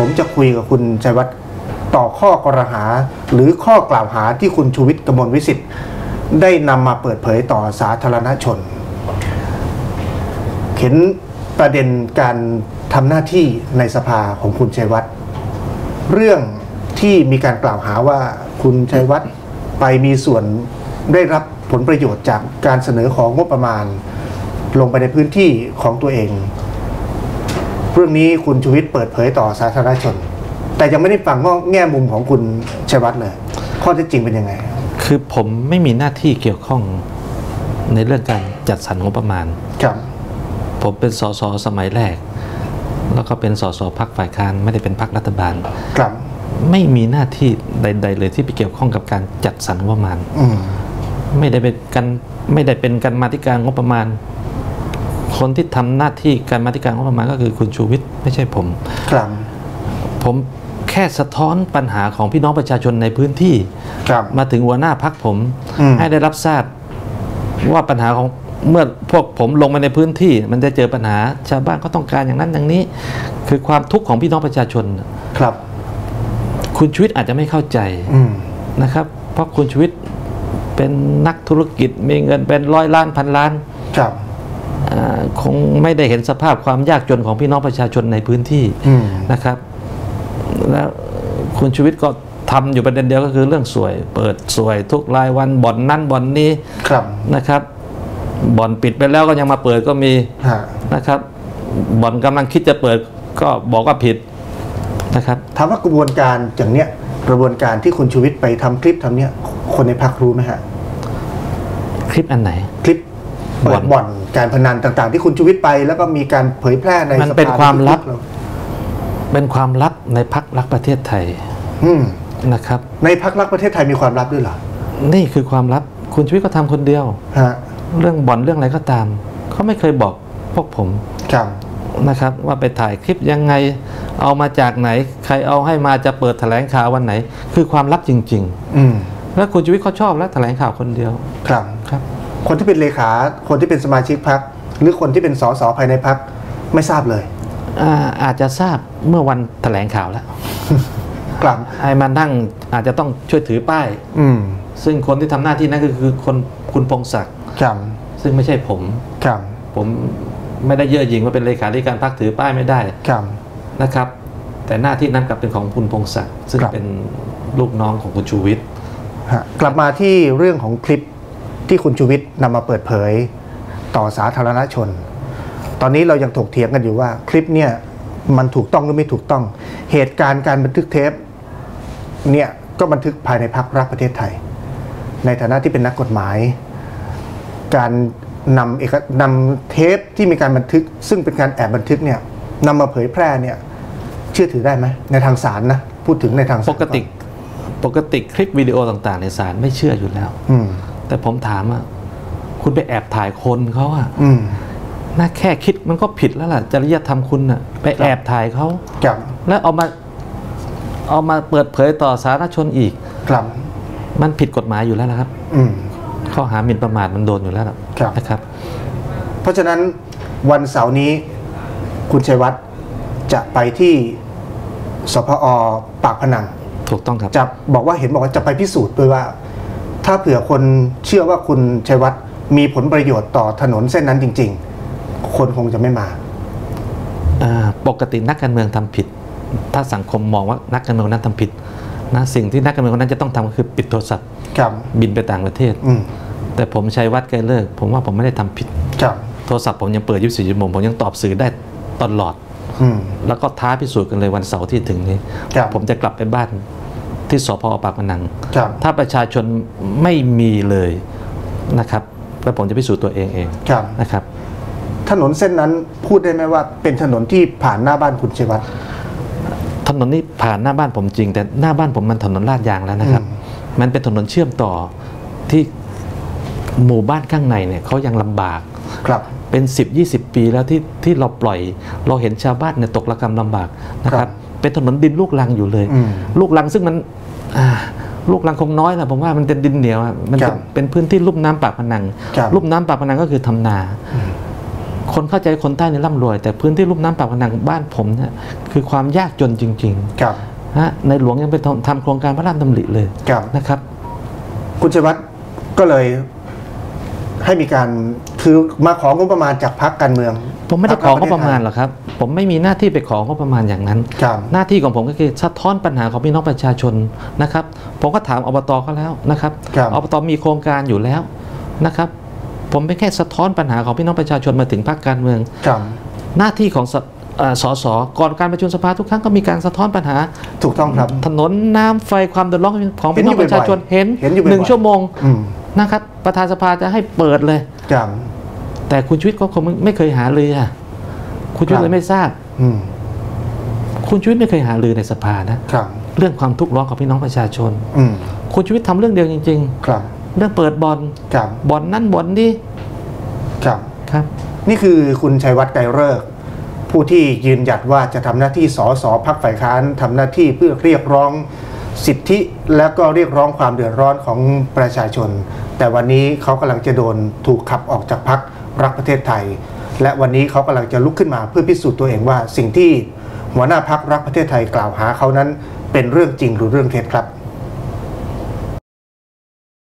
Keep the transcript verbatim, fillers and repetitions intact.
ผมจะคุยกับคุณชัยวัฒน์ต่อข้อกล่าวหาหรือข้อกล่าวหาที่คุณชูวิทย์ กมลวิสิทธิ์ได้นำมาเปิดเผยต่อสาธารณชนเห็นประเด็นการทำหน้าที่ในสภาของคุณชัยวัฒน์เรื่องที่มีการกล่าวหาว่าคุณชัยวัฒน์ไปมีส่วนได้รับผลประโยชน์จากการเสนอของงบประมาณลงไปในพื้นที่ของตัวเองเรื่องนี้คุณชูวิทย์เปิดเผยต่อสาธารณชนแต่ยังไม่ได้ฟังแง่มุมของคุณชัยวัฒน์เลยข้อเท็จจริงเป็นยังไงคือผมไม่มีหน้าที่เกี่ยวข้องในเรื่องการจัดสรรงบประมาณครับผมเป็นสสสมัยแรกแล้วก็เป็นสสพรรคฝ่ายค้านไม่ได้เป็นพรรครัฐบาลครับไม่มีหน้าที่ใดๆเลยที่ไปเกี่ยวข้องกับการจัดสรรงบประมาณไม่ได้เป็นการไม่ได้เป็นการมาธิการงบประมาณคนที่ทำหน้าที่การมาธิการงบประมาณก็คือคุณชูวิทย์ไม่ใช่ผมครับผมแค่สะท้อนปัญหาของพี่น้องประชาชนในพื้นที่มาถึงหัวหน้าพรรคผมให้ได้รับทราบว่าปัญหาของเมื่อพวกผมลงมาในพื้นที่มันจะเจอปัญหาชาวบ้านก็ต้องการอย่างนั้นอย่างนี้คือความทุกข์ของพี่น้องประชาชนครับคุณชูวิทย์อาจจะไม่เข้าใจนะครับเพราะคุณชูวิทย์เป็นนักธุรกิจมีเงินเป็นร้อยล้านพันล้านครับคงไม่ได้เห็นสภาพความยากจนของพี่น้องประชาชนในพื้นที่นะครับแล้วคุณชูวิทย์ก็ทำอยู่ประเด็นเดียวก็คือเรื่องสวยเปิดสวยทุกรายวันบ่อนนั่นบ่อนนี้นะครับบ่อนปิดไปแล้วก็ยังมาเปิดก็มีนะครับบ่อนกำลังคิดจะเปิดก็บอกว่าผิดนะครับถามว่ากระบวนการอย่างเนี้ยกระบวนการที่คุณชูวิทย์ไปทำคลิปทำเนี้ยคนในพรรครู้ไหมฮะคลิปอันไหนคลิปเปิดบ่อนการพนันต่างๆที่คุณชูวิทย์ไปแล้วก็มีการเผยแพร่ในมันเป็นความลับเป็นความลับในพรรครักประเทศไทยนะครับในพรรครักประเทศไทยมีความลับด้วยเหรอนี่คือความลับคุณชูวิทย์ก็ทำคนเดียวฮะเรื่องบ่อนเรื่องอะไรก็ตามเขาไม่เคยบอกพวกผมนะครับว่าไปถ่ายคลิปยังไงเอามาจากไหนใครเอาให้มาจะเปิดแถลงข่าววันไหนคือความลับจริงๆอืแล้วคุณชูวิทย์เขาชอบแล้วแถลงข่าวคนเดียวครับครับคนที่เป็นเลขาคนที่เป็นสมาชิกพรรคหรือคนที่เป็นสสภายในพรรคไม่ทราบเลยอาอาจจะทราบเมื่อวันแถลงข่าวแล้วกลับไอ้มานั่งอาจจะต้องช่วยถือป้ายอืมซึ่งคนที่ทำหน้าที่นั้นก็คือคนคุณพงศักดิ์ครับซึ่งไม่ใช่ผมครับผมไม่ได้เย่อหยิ่งว่าเป็นเลขาธิการพรรคถือป้ายไม่ได้ครับนะครับแต่หน้าที่นั้นกลับเป็นของคุณพงศักดิ์ซึ่งเป็นลูกน้องของคุณชูวิทย์กลับมาที่เรื่องของคลิปที่คุณชูวิทย์นำมาเปิดเผยต่อสาธารณชนตอนนี้เรายังถกเถียงกันอยู่ว่าคลิปเนี่ยมันถูกต้องหรือไม่ถูกต้องเหตุการณ์การบันทึกเทปเนี่ยก็บันทึกภายในพรรครักประเทศไทยในฐานะที่เป็นนักกฎหมายการนำเอกนำเทปที่มีการบันทึกซึ่งเป็นการแอบบันทึกเนี่ยนำมาเผยแพร่เนี่ยเชื่อถือได้ไหมในทางศาลนะพูดถึงในทางปกติปกติคลิปวิดีโอต่างๆในศาลไม่เชื่ออยู่แล้วแต่ผมถามอ่ะคุณไปแอบถ่ายคนเขาอ่ะน่าแค่คิดมันก็ผิดแล้วล่ะจริยธรรมคุณอ่ะไปแอบถ่ายเขาแล้วเอามาเอามาเปิดเผยต่อสาธารณชนอีกครับมันผิดกฎหมายอยู่แล้วนะครับข้อหาหมิ่นประมาทมันโดนอยู่แล้วนะครับเพราะฉะนั้นวันเสาร์นี้คุณชัยวัฒน์จะไปที่สภอ.ปากพนังถูกต้องครับจะบอกว่าเห็นบอกว่าจะไปพิสูจน์ด้วยว่าถ้าเผื่อคนเชื่อว่าคุณชัยวัฒน์มีผลประโยชน์ต่อถนนเส้นนั้นจริงๆคนคงจะไม่มาปกตินักการเมืองทำผิดถ้าสังคมมองว่านักการเมืองนั้นทำผิดนะสิ่งที่นักการเมืองนั้นจะต้องทำก็คือปิดโทรศัพท์บินไปต่างประเทศแต่ผมชัยวัฒน์ไกรเลิกผมว่าผมไม่ได้ทำผิดโทรศัพท์ผมยังเปิดยี่สิบสี่ชั่วโมงผมยังตอบสื่อได้ตลอดแล้วก็ท้าพิสูจน์กันเลยวันเสาร์ที่ถึงนี้ผมจะกลับไปบ้านที่สภ.ปากพนังถ้าประชาชนไม่มีเลยนะครับแล้วผมจะพิสูจน์ตัวเองเองนะครับถนนเส้นนั้นพูดได้ไหมว่าเป็นถนนที่ผ่านหน้าบ้านคุณชัยวัฒน์ถนนนี้ผ่านหน้าบ้านผมจริงแต่หน้าบ้านผมมันถนนลาดยางแล้วนะครับมันเป็นถนนเชื่อมต่อที่หมู่บ้านข้างในเนี่ยเขายังลำบากครับเป็น สิบ ยี่สิบ ปีแล้วที่ที่เราปล่อยเราเห็นชาวบ้านเนี่ยตกระกำลำบากนะครับเป็นถนนดินลูกรังอยู่เลยลูกรังซึ่งมันลูกรังคงน้อยนะผมว่ามันเป็นดินเหนียวมันเป็นพื้นที่ลุ่มน้ำปากพนังลุ่มน้ำปากพนังก็คือทำนาคนเข้าใจคนใต้ในร่ำรวยแต่พื้นที่ลุ่มน้ำปากพนังบ้านผมเนี่ยคือความยากจนจริงครับๆฮะในหลวงยังไปทำโครงการพระราชดำริเลยครับนะครับคุณชัยวัฒน์ก็เลยให้มีการคือมาของงบประมาณจากพรรคการเมืองผมไม่ได้ของงบประมาณหรอกครับผมไม่มีหน้าที่ไปของงบประมาณอย่างนั้นครับหน้าที่ของผมก็คือสะท้อนปัญหาของพี่น้องประชาชนนะครับผมก็ถามอบตเขาแล้วนะครับครับอบตมีโครงการอยู่แล้วนะครับผมเป็นแค่สะท้อนปัญหาของพี่น้องประชาชนมาถึงพรรคการเมืองครับหน้าที่ของสเอ่อสสก่อนการประชุมสภาทุกครั้งก็มีการสะท้อนปัญหาถูกต้องครับถนนน้ำไฟความเดือดร้อนของพี่น้องประชาชนเห็เห็นนเห็นอยู่บ่อยๆหนึ่งชั่วโมงอืมนะครับประธานสภาจะให้เปิดเลยครับแต่คุณชีวิตก็คงไม่เคยหาเลยอ่ะคุณชีวิตครับเลยไม่ทราบอืมคุณชีวิตไม่เคยหาลือในสภานะครับ เรื่องความทุกข์ร้อนของพี่น้องประชาชนอืมคุณชีวิตทำเรื่องเดียวจริงครับๆ เรื่องเปิดบอลครับบอลนั่นบอลนี่ครับครับนี่คือคุณชัยวัฒน์ไกรฤกษ์ผู้ที่ยืนหยัดว่าจะทำหน้าที่สสพรรคฝ่ายค้านทำหน้าที่เพื่อเรียกร้องสิทธิและก็เรียกร้องความเดือดร้อนของประชาชน แต่วันนี้เขากำลังจะโดนถูกขับออกจากพรรครักประเทศไทย และวันนี้เขากำลังจะลุกขึ้นมาเพื่อพิสูจน์ตัวเองว่าสิ่งที่หัวหน้าพรรครักประเทศไทยกล่าวหาเขานั้นเป็นเรื่องจริงหรือเรื่องเท็จครับ